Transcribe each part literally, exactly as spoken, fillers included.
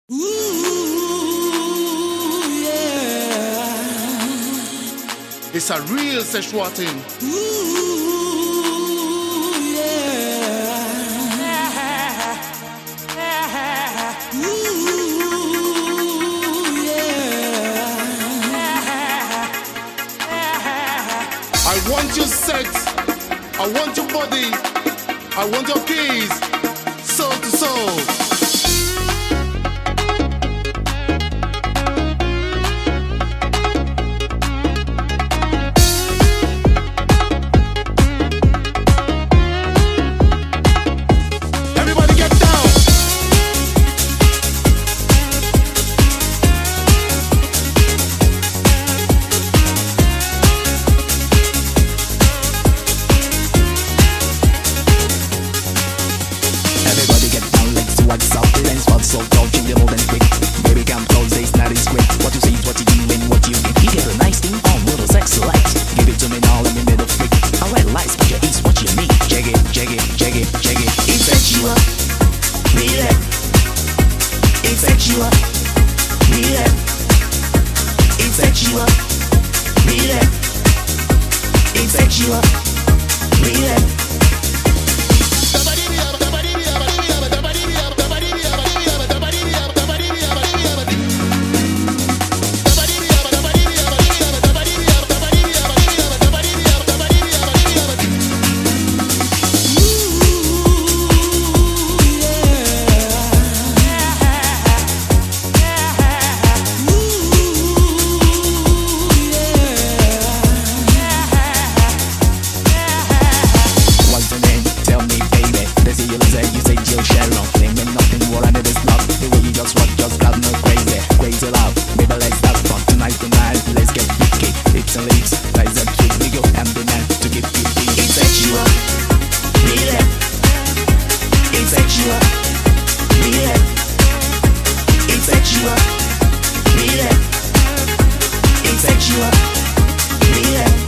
Ooh, yeah. It's a real sexual thing. Ooh, yeah. Ooh, yeah. I want your sex. I want your body. I want your keys. Soul to soul. What's up, friends? What's so cold? Change the move and quick. Baby, come close, it's not is quick. What you see is what you do and what you get. You get a nice thing on little sexy lights. Give it to me now, let me middle freak. Alright, lights, but your eats what you need. Check it, check it, check it, check it. It's sexual, read it. It's sexual, read it. It's sexual, read it. It's sexual, read it. You say Jill Sharon, claiming nothing, what I need is love. The way you just rock, just got me crazy, crazy love. Baby, let's have fun tonight, tonight, let's get freaky. Lips and lips, rise and kick, we go hand in hand to get freaky. It's sexual, read it. It's sexual, read it. It's sexual, read it. It's sexual, read it.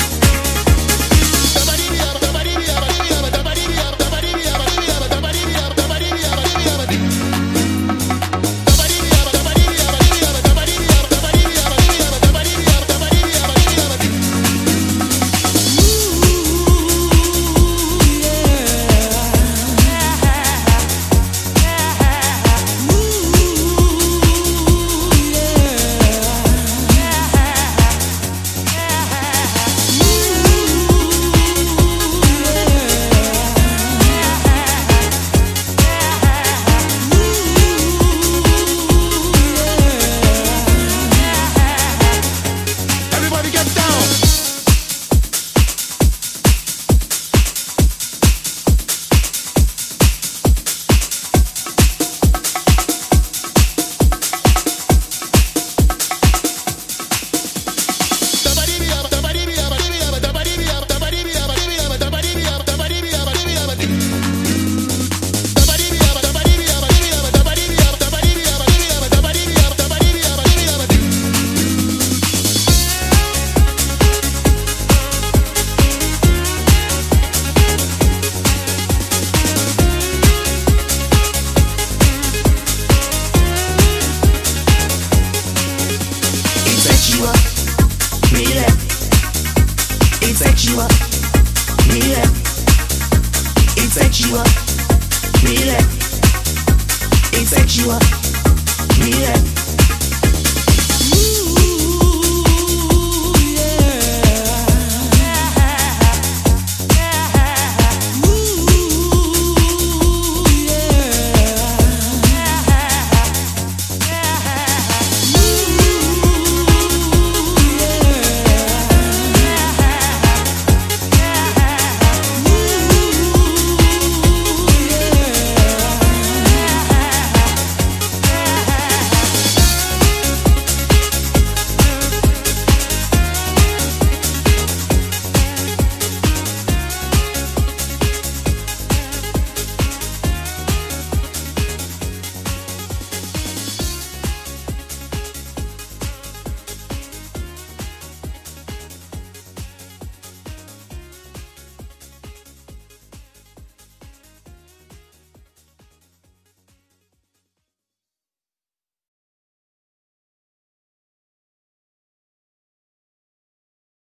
It's sexual, read it. It's sexual, read it. It's sexual.